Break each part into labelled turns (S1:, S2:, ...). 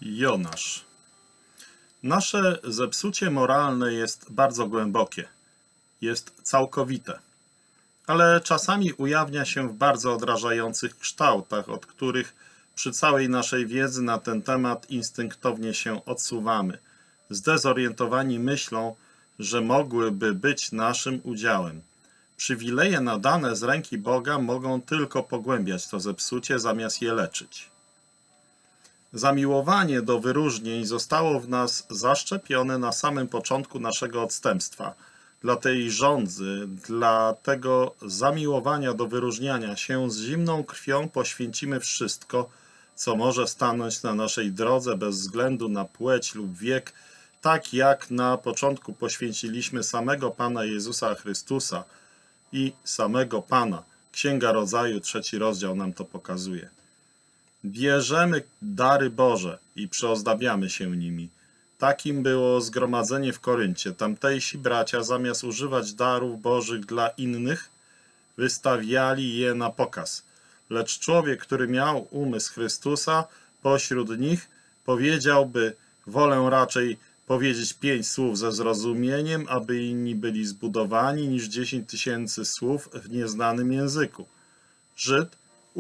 S1: Jonasz. Nasze zepsucie moralne jest bardzo głębokie, jest całkowite, ale czasami ujawnia się w bardzo odrażających kształtach, od których przy całej naszej wiedzy na ten temat instynktownie się odsuwamy, zdezorientowani myślą, że mogłyby być naszym udziałem. Przywileje nadane z ręki Boga mogą tylko pogłębiać to zepsucie, zamiast je leczyć. Zamiłowanie do wyróżnień zostało w nas zaszczepione na samym początku naszego odstępstwa. Dla tej żądzy, dla tego zamiłowania do wyróżniania się z zimną krwią poświęcimy wszystko, co może stanąć na naszej drodze bez względu na płeć lub wiek, tak jak na początku poświęciliśmy samego Pana Jezusa Chrystusa i samego Pana. Księga Rodzaju, 3 rozdział nam to pokazuje. Bierzemy dary Boże i przyozdabiamy się nimi. Takim było zgromadzenie w Koryncie. Tamtejsi bracia, zamiast używać darów Bożych dla innych, wystawiali je na pokaz. Lecz człowiek, który miał umysł Chrystusa, pośród nich powiedziałby: wolę raczej powiedzieć 5 słów ze zrozumieniem, aby inni byli zbudowani, niż 10 000 słów w nieznanym języku. Żyd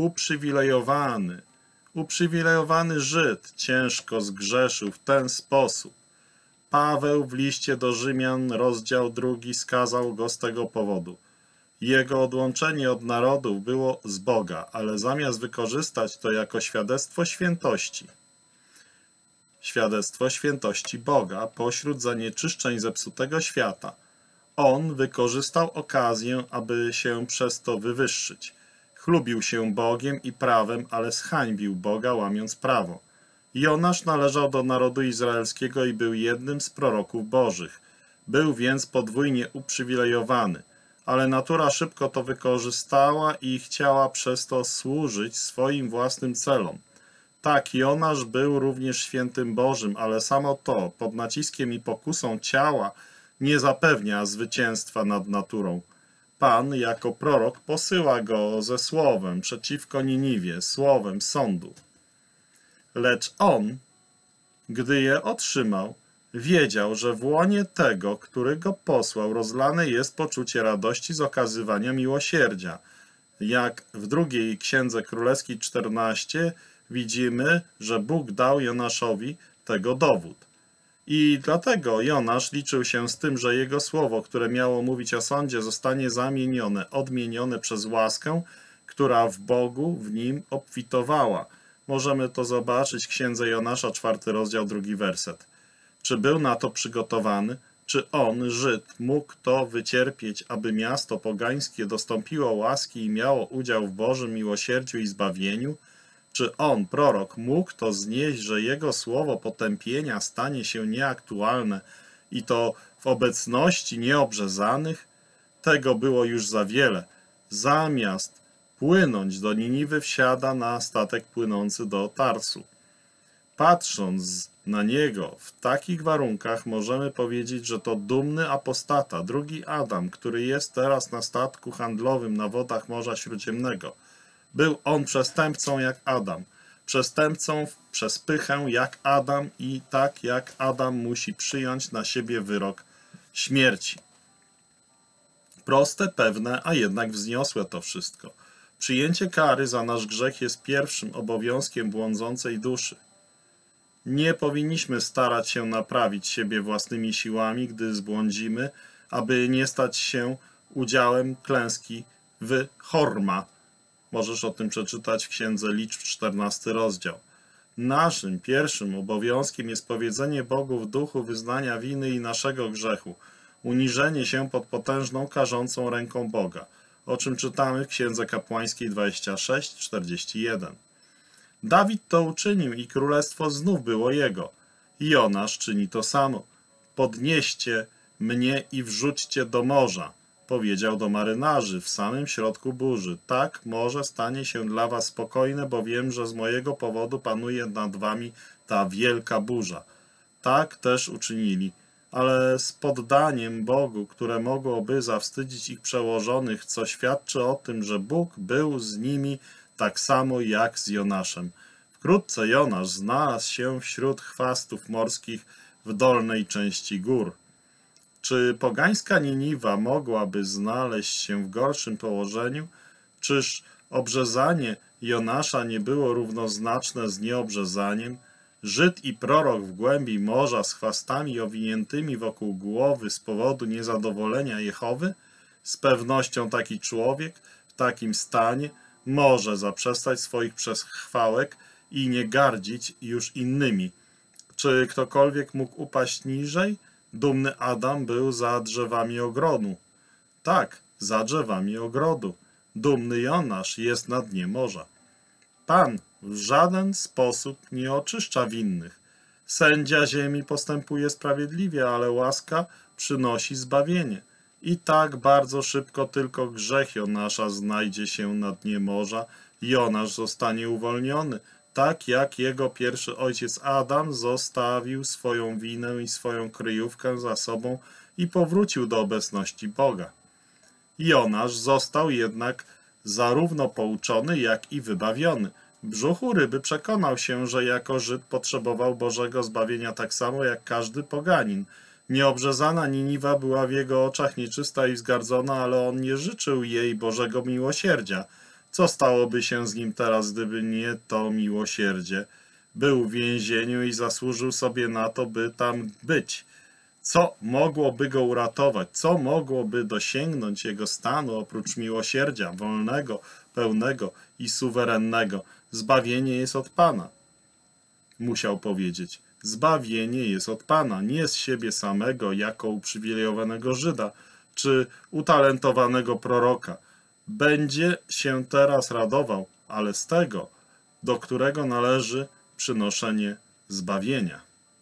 S1: uprzywilejowany Żyd ciężko zgrzeszył w ten sposób. Paweł w liście do Rzymian, rozdział 2, skazał go z tego powodu. Jego odłączenie od narodów było z Boga, ale zamiast wykorzystać to jako świadectwo świętości Boga pośród zanieczyszczeń zepsutego świata, on wykorzystał okazję, aby się przez to wywyższyć. Chlubił się Bogiem i prawem, ale zhańbił Boga, łamiąc prawo. Jonasz należał do narodu izraelskiego i był jednym z proroków bożych. Był więc podwójnie uprzywilejowany, ale natura szybko to wykorzystała i chciała przez to służyć swoim własnym celom. Tak, Jonasz był również świętym Bożym, ale samo to, pod naciskiem i pokusą ciała, nie zapewnia zwycięstwa nad naturą. Pan jako prorok posyła go ze słowem przeciwko Niniwie, słowem sądu. Lecz on, gdy je otrzymał, wiedział, że w łonie tego, który go posłał, rozlane jest poczucie radości z okazywania miłosierdzia. Jak w 2 Księdze Królewskiej 14 widzimy, że Bóg dał Jonaszowi tego dowód. I dlatego Jonasz liczył się z tym, że jego słowo, które miało mówić o sądzie, zostanie odmienione przez łaskę, która w Bogu w nim obfitowała. Możemy to zobaczyć w Księdze Jonasza, 4 rozdział, 2 werset. Czy był na to przygotowany? Czy on, Żyd, mógł to wycierpieć, aby miasto pogańskie dostąpiło łaski i miało udział w Bożym miłosierdziu i zbawieniu? Czy on, prorok, mógł to znieść, że jego słowo potępienia stanie się nieaktualne i to w obecności nieobrzezanych? Tego było już za wiele. Zamiast płynąć do Niniwy, wsiada na statek płynący do Tarsu. Patrząc na niego w takich warunkach, możemy powiedzieć, że to dumny apostata, drugi Adam, który jest teraz na statku handlowym na wodach Morza Śródziemnego. Był on przestępcą jak Adam, przestępcą przez pychę jak Adam i tak jak Adam musi przyjąć na siebie wyrok śmierci. Proste, pewne, a jednak wzniosłe to wszystko. Przyjęcie kary za nasz grzech jest pierwszym obowiązkiem błądzącej duszy. Nie powinniśmy starać się naprawić siebie własnymi siłami, gdy zbłądzimy, aby nie stać się udziałem klęski w Horma. Możesz o tym przeczytać w Księdze Liczb, 14 rozdział. Naszym pierwszym obowiązkiem jest powiedzenie Bogu w duchu wyznania winy i naszego grzechu, uniżenie się pod potężną, karzącą ręką Boga, o czym czytamy w Księdze Kapłańskiej 26:41. Dawid to uczynił i królestwo znów było jego. Jonasz czyni to samo. Podnieście mnie i wrzućcie do morza, powiedział do marynarzy w samym środku burzy. Tak, morze stanie się dla was spokojne, bo wiem, że z mojego powodu panuje nad wami ta wielka burza. Tak też uczynili, ale z poddaniem Bogu, które mogłoby zawstydzić ich przełożonych, co świadczy o tym, że Bóg był z nimi tak samo jak z Jonaszem. W Wkrótce Jonasz znalazł się wśród chwastów morskich w dolnej części gór. Czy pogańska Niniwa mogłaby znaleźć się w gorszym położeniu? Czyż obrzezanie Jonasza nie było równoznaczne z nieobrzezaniem? Żyd i prorok w głębi morza z chwastami owiniętymi wokół głowy z powodu niezadowolenia Jehowy? Z pewnością taki człowiek w takim stanie może zaprzestać swoich przechwałek i nie gardzić już innymi. Czy ktokolwiek mógł upaść niżej? Dumny Adam był za drzewami ogrodu. Tak, za drzewami ogrodu. Dumny Jonasz jest na dnie morza. Pan w żaden sposób nie oczyszcza winnych. Sędzia ziemi postępuje sprawiedliwie, ale łaska przynosi zbawienie. I tak bardzo szybko tylko grzech Jonasza znajdzie się na dnie morza, Jonasz zostanie uwolniony, tak jak jego pierwszy ojciec Adam zostawił swoją winę i swoją kryjówkę za sobą i powrócił do obecności Boga. Jonasz został jednak zarówno pouczony, jak i wybawiony. W brzuchu ryby przekonał się, że jako Żyd potrzebował Bożego zbawienia tak samo jak każdy poganin. Nieobrzezana Niniwa była w jego oczach nieczysta i wzgardzona, ale on nie życzył jej Bożego miłosierdzia. Co stałoby się z nim teraz, gdyby nie to miłosierdzie? Był w więzieniu i zasłużył sobie na to, by tam być. Co mogłoby go uratować? Co mogłoby dosięgnąć jego stanu oprócz miłosierdzia wolnego, pełnego i suwerennego? Zbawienie jest od Pana. Musiał powiedzieć. Zbawienie jest od Pana, nie z siebie samego, jako uprzywilejowanego Żyda, czy utalentowanego proroka. Będzie się teraz radował, ale z tego, do którego należy przynoszenie zbawienia.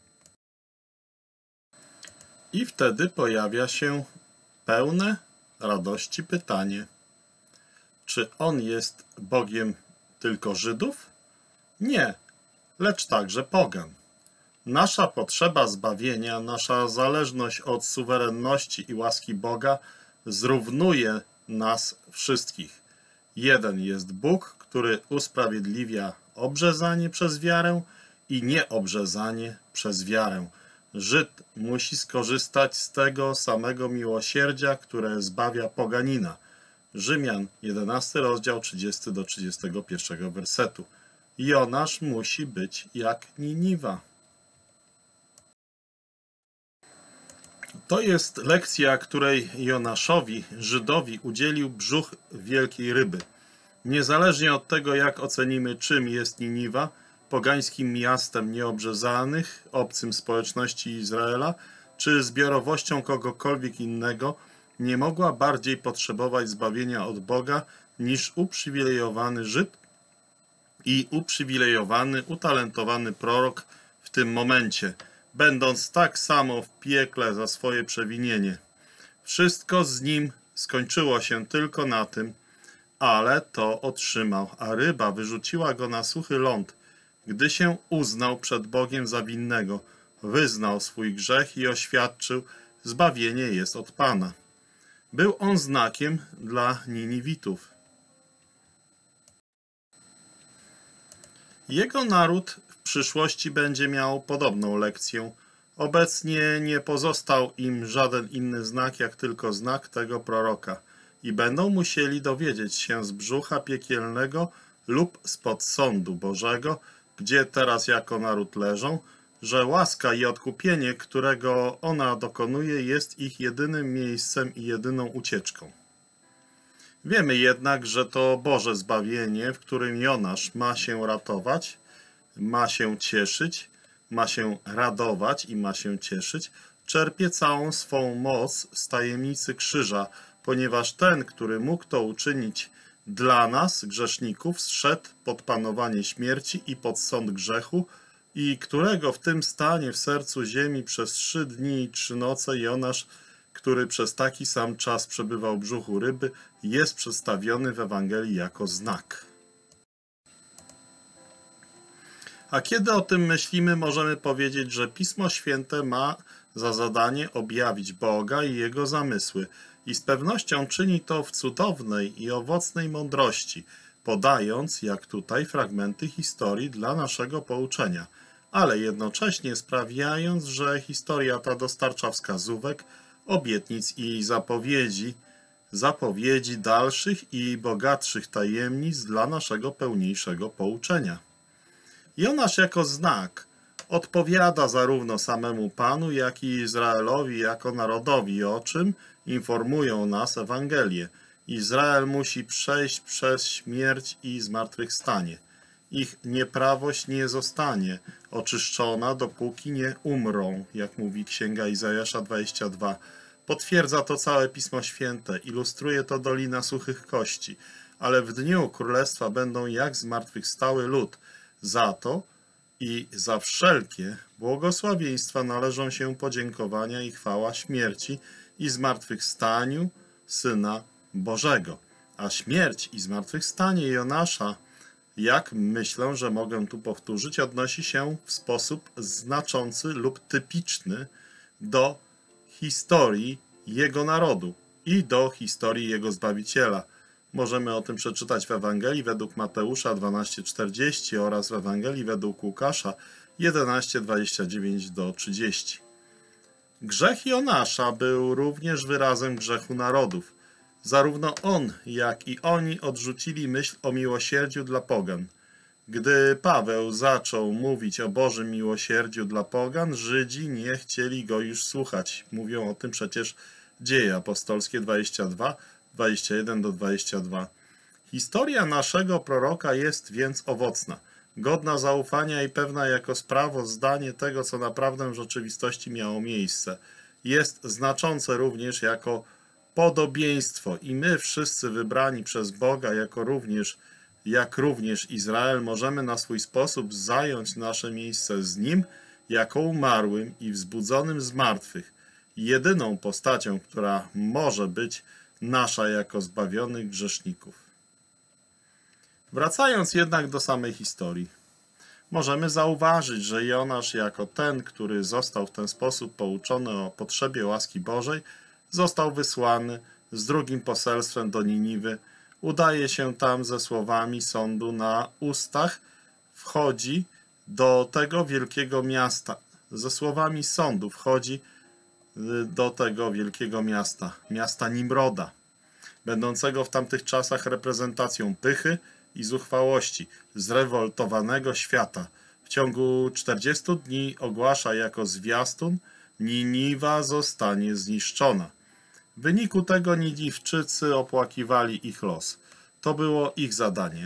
S1: I wtedy pojawia się pełne radości pytanie, czy On jest Bogiem tylko Żydów? Nie, lecz także pogan. Nasza potrzeba zbawienia, nasza zależność od suwerenności i łaski Boga zrównuje nas wszystkich. Jeden jest Bóg, który usprawiedliwia obrzezanie przez wiarę i nieobrzezanie przez wiarę. Żyd musi skorzystać z tego samego miłosierdzia, które zbawia poganina. Rzymian 11 rozdział 30 do 31 wersetu. Jonasz musi być jak Niniwa. To jest lekcja, której Jonaszowi, Żydowi, udzielił brzuch wielkiej ryby. Niezależnie od tego, jak ocenimy, czym jest Niniwa, pogańskim miastem nieobrzezanych, obcym społeczności Izraela, czy zbiorowością kogokolwiek innego, nie mogła bardziej potrzebować zbawienia od Boga niż uprzywilejowany Żyd i uprzywilejowany, utalentowany prorok w tym momencie, będąc tak samo w piekle za swoje przewinienie. Wszystko z nim skończyło się tylko na tym, ale to otrzymał, a ryba wyrzuciła go na suchy ląd, gdy się uznał przed Bogiem za winnego, wyznał swój grzech i oświadczył, zbawienie jest od Pana. Był on znakiem dla Niniwitów. Jego naród w przyszłości będzie miał podobną lekcję. Obecnie nie pozostał im żaden inny znak, jak tylko znak tego proroka. I będą musieli dowiedzieć się z brzucha piekielnego lub spod sądu Bożego, gdzie teraz jako naród leżą, że łaska i odkupienie, którego ona dokonuje, jest ich jedynym miejscem i jedyną ucieczką. Wiemy jednak, że to Boże zbawienie, w którym Jonasz ma się ratować, ma się cieszyć, ma się radować i ma się cieszyć, czerpie całą swą moc z tajemnicy krzyża, ponieważ ten, który mógł to uczynić dla nas, grzeszników, zszedł pod panowanie śmierci i pod sąd grzechu, i którego w tym stanie w sercu ziemi przez 3 dni i 3 noce Jonasz, który przez taki sam czas przebywał w brzuchu ryby, jest przedstawiony w Ewangelii jako znak. A kiedy o tym myślimy, możemy powiedzieć, że Pismo Święte ma za zadanie objawić Boga i Jego zamysły i z pewnością czyni to w cudownej i owocnej mądrości. podając, jak tutaj, fragmenty historii dla naszego pouczenia, ale jednocześnie sprawiając, że historia ta dostarcza wskazówek, obietnic i zapowiedzi dalszych i bogatszych tajemnic dla naszego pełniejszego pouczenia. Jonasz jako znak odpowiada zarówno samemu Panu, jak i Izraelowi jako narodowi, o czym informują nas Ewangelie. Izrael musi przejść przez śmierć i zmartwychwstanie. Ich nieprawość nie zostanie oczyszczona, dopóki nie umrą, jak mówi Księga Izajasza 22. Potwierdza to całe Pismo Święte, ilustruje to Dolina Suchych Kości, ale w dniu Królestwa będą jak zmartwychwstały lud. Za to i za wszelkie błogosławieństwa należą się podziękowania i chwała śmierci i zmartwychwstaniu Syna Bożego. A śmierć i zmartwychwstanie Jonasza, jak myślę, że mogę tu powtórzyć, odnosi się w sposób znaczący lub typiczny do historii jego narodu i do historii jego Zbawiciela. Możemy o tym przeczytać w Ewangelii według Mateusza 12:40 oraz w Ewangelii według Łukasza 11:29-30. Grzech Jonasza był również wyrazem grzechu narodów. Zarówno on, jak i oni odrzucili myśl o miłosierdziu dla pogan. Gdy Paweł zaczął mówić o Bożym miłosierdziu dla pogan, Żydzi nie chcieli go już słuchać. Mówią o tym przecież Dzieje Apostolskie 22, 21-22. Historia naszego proroka jest więc owocna, godna zaufania i pewna jako sprawozdanie tego, co naprawdę w rzeczywistości miało miejsce. Jest znaczące również jako podobieństwo i my wszyscy wybrani przez Boga jak również Izrael możemy na swój sposób zająć nasze miejsce z Nim jako umarłym i wzbudzonym z martwych, jedyną postacią, która może być nasza jako zbawionych grzeszników. Wracając jednak do samej historii, możemy zauważyć, że Jonasz jako ten, który został w ten sposób pouczony o potrzebie łaski Bożej, został wysłany z drugim poselstwem do Niniwy, udaje się tam ze słowami sądu na ustach, wchodzi do tego wielkiego miasta. Ze słowami sądu wchodzi do tego wielkiego miasta Nimroda, będącego w tamtych czasach reprezentacją pychy i zuchwałości, zrewoltowanego świata. W ciągu 40 dni ogłasza jako zwiastun: Niniwa zostanie zniszczona. W wyniku tego Niniwczycy opłakiwali ich los. To było ich zadanie.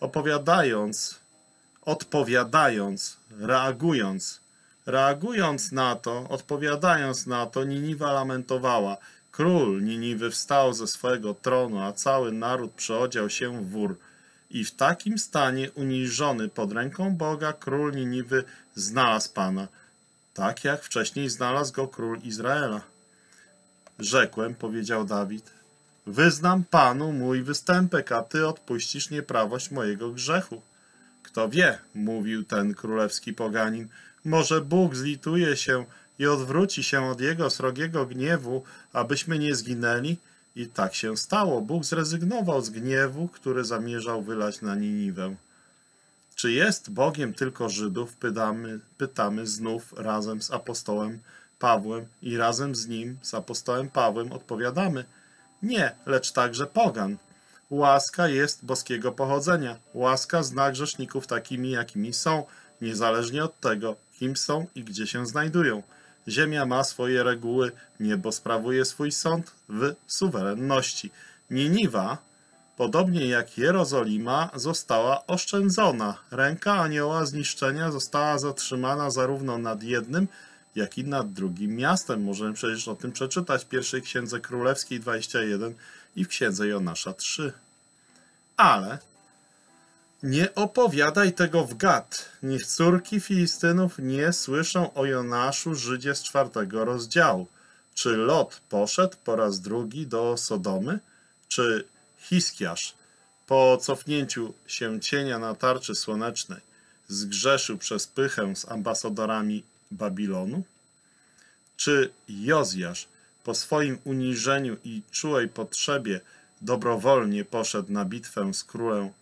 S1: Odpowiadając na to, Niniwa lamentowała. Król Niniwy wstał ze swojego tronu, a cały naród przeodział się w wór. I w takim stanie, uniżony pod ręką Boga, król Niniwy znalazł Pana, tak jak wcześniej znalazł go król Izraela. Rzekłem, powiedział Dawid, wyznam Panu mój występek, a Ty odpuścisz nieprawość mojego grzechu. Kto wie, mówił ten królewski poganin, może Bóg zlituje się i odwróci się od Jego srogiego gniewu, abyśmy nie zginęli? I tak się stało. Bóg zrezygnował z gniewu, który zamierzał wylać na Niniwę. Czy jest Bogiem tylko Żydów? Pytamy znów razem z apostołem Pawłem i razem z nim, z apostołem Pawłem, odpowiadamy: nie, lecz także pogan. Łaska jest boskiego pochodzenia. Łaska zna grzeszników takimi, jakimi są, niezależnie od tego, kim są i gdzie się znajdują. Ziemia ma swoje reguły, niebo sprawuje swój sąd w suwerenności. Niniwa, podobnie jak Jerozolima, została oszczędzona. Ręka anioła zniszczenia została zatrzymana zarówno nad jednym, jak i nad drugim miastem. Możemy przecież o tym przeczytać w pierwszej Księdze Królewskiej 21 i w Księdze Jonasza 3. Ale nie opowiadaj tego w Gad. Niech córki Filistynów nie słyszą o Jonaszu, Żydzie z 4 rozdziału. Czy Lot poszedł po raz drugi do Sodomy? Czy Hiskiasz po cofnięciu się cienia na tarczy słonecznej zgrzeszył przez pychę z ambasadorami Babilonu? Czy Jozjasz po swoim uniżeniu i czułej potrzebie dobrowolnie poszedł na bitwę z królem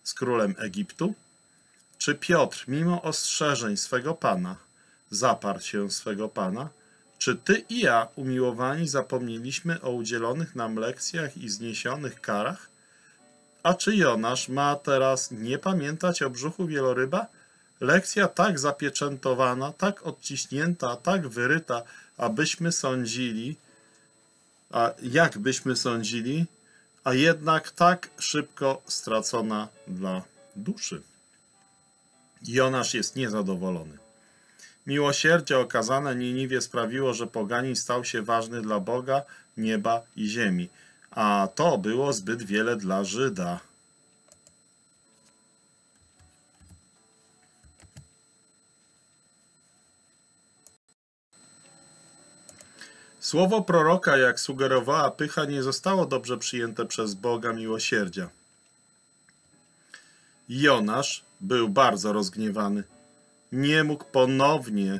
S1: z królem Egiptu? Czy Piotr, mimo ostrzeżeń swego Pana, zaparł się swego Pana? Czy ty i ja, umiłowani, zapomnieliśmy o udzielonych nam lekcjach i zniesionych karach? A czy Jonasz ma teraz nie pamiętać o brzuchu wieloryba? Lekcja tak zapieczętowana, tak odciśnięta, tak wyryta, abyśmy sądzili, jakbyśmy sądzili, a jednak tak szybko stracona dla duszy. Jonasz jest niezadowolony. Miłosierdzie okazane Niniwie sprawiło, że poganin stał się ważny dla Boga, nieba i ziemi, a to było zbyt wiele dla Żyda. Słowo proroka, jak sugerowała pycha, nie zostało dobrze przyjęte przez Boga miłosierdzia. Jonasz był bardzo rozgniewany. Nie mógł ponownie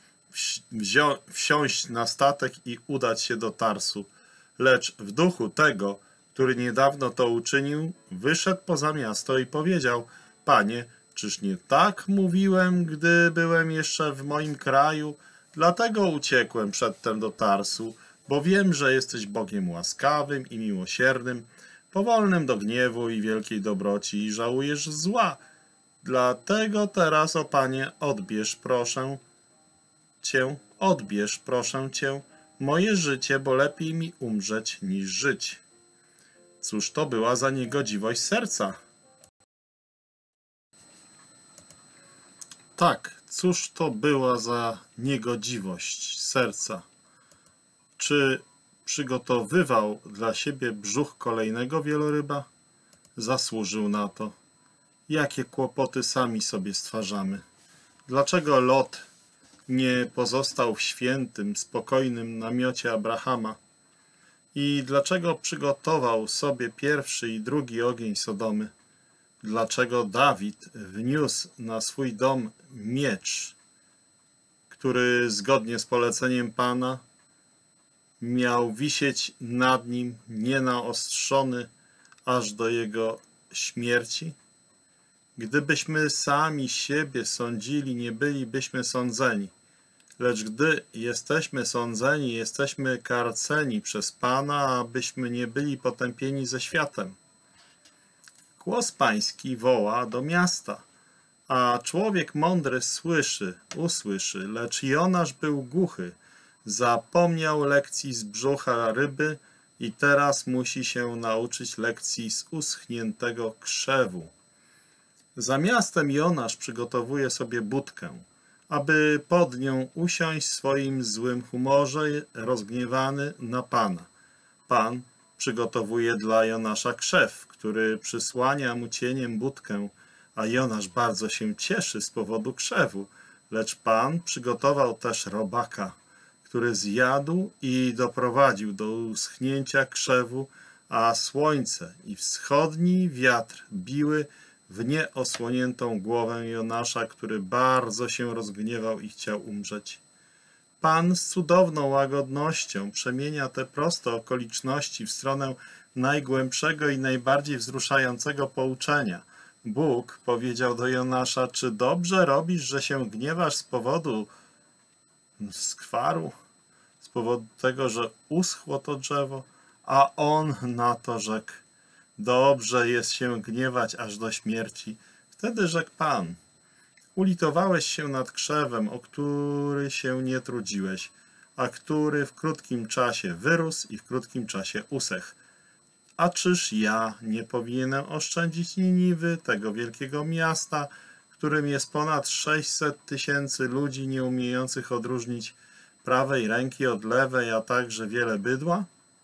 S1: wsiąść na statek i udać się do Tarsu, lecz w duchu tego, który niedawno to uczynił, wyszedł poza miasto i powiedział: Panie, czyż nie tak mówiłem, gdy byłem jeszcze w moim kraju? Dlatego uciekłem przedtem do Tarsu, bo wiem, że jesteś Bogiem łaskawym i miłosiernym, powolnym do gniewu i wielkiej dobroci i żałujesz zła. Dlatego teraz, o Panie, odbierz proszę Cię, moje życie, bo lepiej mi umrzeć niż żyć. Cóż to była za niegodziwość serca? Tak, cóż to była za niegodziwość serca? Czy przygotowywał dla siebie brzuch kolejnego wieloryba? Zasłużył na to. Jakie kłopoty sami sobie stwarzamy? Dlaczego Lot nie pozostał w świętym, spokojnym namiocie Abrahama? I dlaczego przygotował sobie pierwszy i drugi ogień Sodomy? Dlaczego Dawid wniósł na swój dom miecz, który zgodnie z poleceniem Pana miał wisieć nad nim nienaostrzony aż do jego śmierci? Gdybyśmy sami siebie sądzili, nie bylibyśmy sądzeni. Lecz gdy jesteśmy sądzeni, jesteśmy karceni przez Pana, abyśmy nie byli potępieni ze światem. Głos Pański woła do miasta, a człowiek mądry usłyszy, lecz Jonasz był głuchy, zapomniał lekcji z brzucha ryby i teraz musi się nauczyć lekcji z uschniętego krzewu. Za miastem Jonasz przygotowuje sobie budkę, aby pod nią usiąść w swoim złym humorze, rozgniewany na Pana. Pan przygotowuje dla Jonasza krzew, który przysłania mu cieniem budkę, a Jonasz bardzo się cieszy z powodu krzewu, lecz Pan przygotował też robaka, który zjadł i doprowadził do uschnięcia krzewu, a słońce i wschodni wiatr biły w nieosłoniętą głowę Jonasza, który bardzo się rozgniewał i chciał umrzeć. Pan z cudowną łagodnością przemienia te proste okoliczności w stronę najgłębszego i najbardziej wzruszającego pouczenia. Bóg powiedział do Jonasza: czy dobrze robisz, że się gniewasz z powodu skwaru, z powodu tego, że uschło to drzewo? A on na to rzekł: dobrze jest się gniewać aż do śmierci. Wtedy rzekł Pan: ulitowałeś się nad krzewem, o który się nie trudziłeś, a który w krótkim czasie wyrósł i w krótkim czasie usechł. A czyż ja nie powinienem oszczędzić Niniwy, tego wielkiego miasta, którym jest ponad 600 000 ludzi nieumiejących odróżnić prawej ręki od lewej, a także wiele bydła?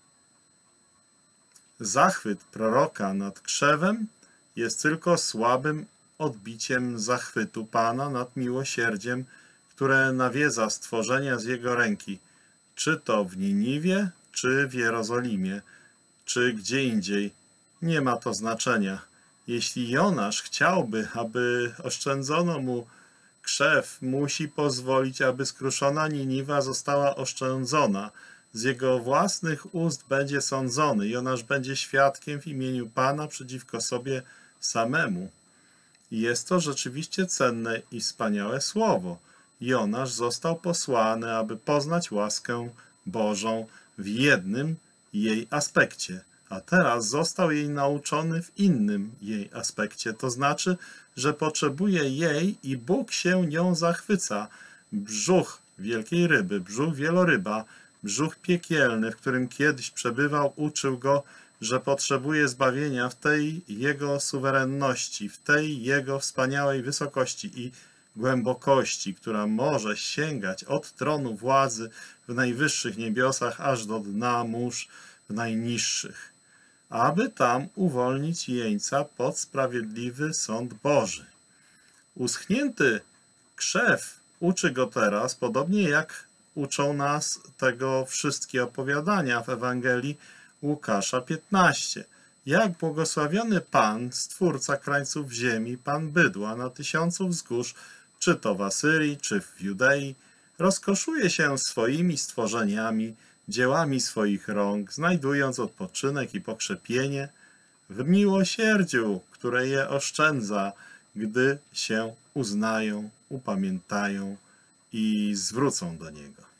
S1: Zachwyt proroka nad krzewem jest tylko słabym odbiciem zachwytu Pana nad miłosierdziem, które nawiedza stworzenia z jego ręki, czy to w Niniwie, czy w Jerozolimie, czy gdzie indziej. Nie ma to znaczenia. Jeśli Jonasz chciałby, aby oszczędzono mu krzew, musi pozwolić, aby skruszona Niniwa została oszczędzona. Z jego własnych ust będzie sądzony. Jonasz będzie świadkiem w imieniu Pana przeciwko sobie samemu. Jest to rzeczywiście cenne i wspaniałe słowo. Jonasz został posłany, aby poznać łaskę Bożą w jednym jej aspekcie, a teraz został jej nauczony w innym jej aspekcie. To znaczy, że potrzebuje jej i Bóg się nią zachwyca. Brzuch wielkiej ryby, brzuch wieloryba, brzuch piekielny, w którym kiedyś przebywał, uczył go, że potrzebuje zbawienia w tej jego suwerenności, w tej jego wspaniałej wysokości i głębokości, która może sięgać od tronu władzy w najwyższych niebiosach aż do dna mórz w najniższych, aby tam uwolnić jeńca pod sprawiedliwy sąd Boży. Uschnięty krzew uczy go teraz, podobnie jak uczą nas tego wszystkie opowiadania w Ewangelii Łukasza 15. Jak błogosławiony Pan, Stwórca krańców ziemi, Pan bydła na tysiącu wzgórz, czy to w Asyrii, czy w Judei, rozkoszuje się swoimi stworzeniami, dziełami swoich rąk, znajdując odpoczynek i pokrzepienie w miłosierdziu, które je oszczędza, gdy się uznają, upamiętają i zwrócą do Niego.